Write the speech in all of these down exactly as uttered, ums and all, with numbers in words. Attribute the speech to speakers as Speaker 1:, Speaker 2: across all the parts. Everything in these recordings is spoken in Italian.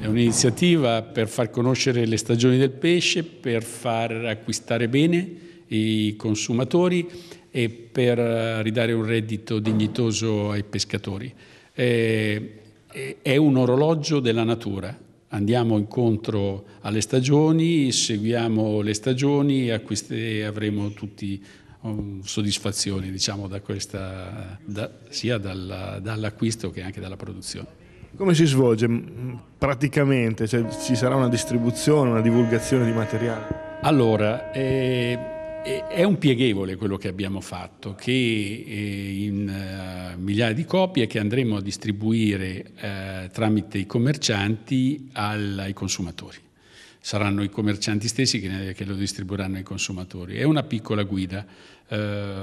Speaker 1: È un'iniziativa per far conoscere le stagioni del pesce, per far acquistare bene i consumatori e per ridare un reddito dignitoso ai pescatori. È un orologio della natura. Andiamo incontro alle stagioni, seguiamo le stagioni e avremo tutti soddisfazioni, diciamo, da questa, da, sia dal, dall'acquisto che anche dalla produzione.
Speaker 2: Come si svolge praticamente? Cioè, ci sarà una distribuzione, una divulgazione di materiale?
Speaker 1: Allora, eh, è un pieghevole quello che abbiamo fatto, che in uh, migliaia di copie che andremo a distribuire uh, tramite i commercianti al, ai consumatori. Saranno i commercianti stessi che, che lo distribuiranno ai consumatori. È una piccola guida. Eh,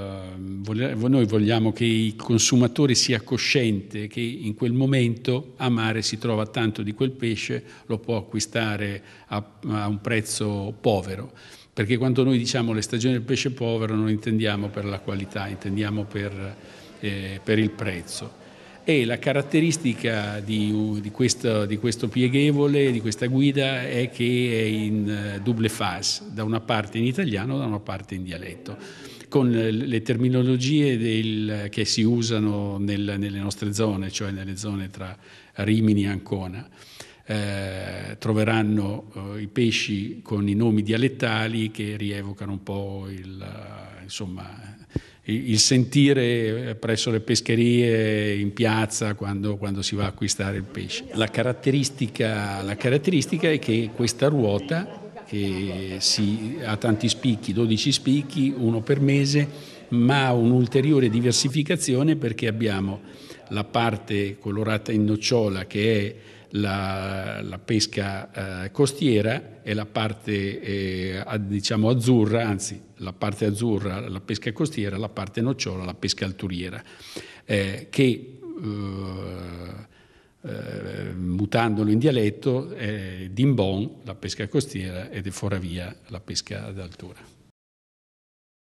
Speaker 1: noi vogliamo che il consumatore sia cosciente che in quel momento a mare si trova tanto di quel pesce, lo può acquistare a, a un prezzo povero. Perché quando noi diciamo le stagioni del pesce povero non intendiamo per la qualità, intendiamo per, eh, per il prezzo. E la caratteristica di, di, questo, di questo pieghevole, di questa guida, è che è in double phase, da una parte in italiano, da una parte in dialetto, con le terminologie del, che si usano nel, nelle nostre zone, cioè nelle zone tra Rimini e Ancona. Eh, troveranno eh, i pesci con i nomi dialettali che rievocano un po' il, insomma, il sentire presso le pescherie, in piazza, quando, quando si va a acquistare il pesce. La caratteristica, la caratteristica è che questa ruota, che si, ha tanti spicchi, dodici spicchi, uno per mese, ma ha un'ulteriore diversificazione perché abbiamo la parte colorata in nocciola, che è la, la pesca eh, costiera, e la parte eh, diciamo azzurra, anzi la parte azzurra la pesca costiera, la parte nocciola la pesca alturiera, eh, che eh, eh, mutandolo in dialetto è Dimbon la pesca costiera ed è Foravia la pesca d'altura.